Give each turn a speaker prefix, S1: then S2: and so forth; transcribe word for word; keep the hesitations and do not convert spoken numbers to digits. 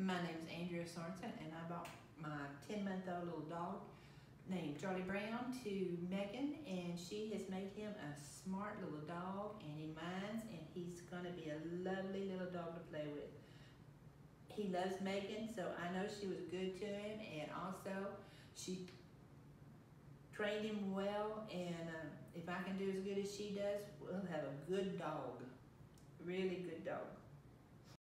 S1: My name is Andrea Sorensen, and I bought my ten-month-old little dog named Charlie Brown to Megan, and she has made him a smart little dog, and he minds, and he's gonna be a lovely little dog to play with. He loves Megan, so I know she was good to him, and also she trained him well, and uh, if I can do as good as she does, we'll have a good dog, really good dog.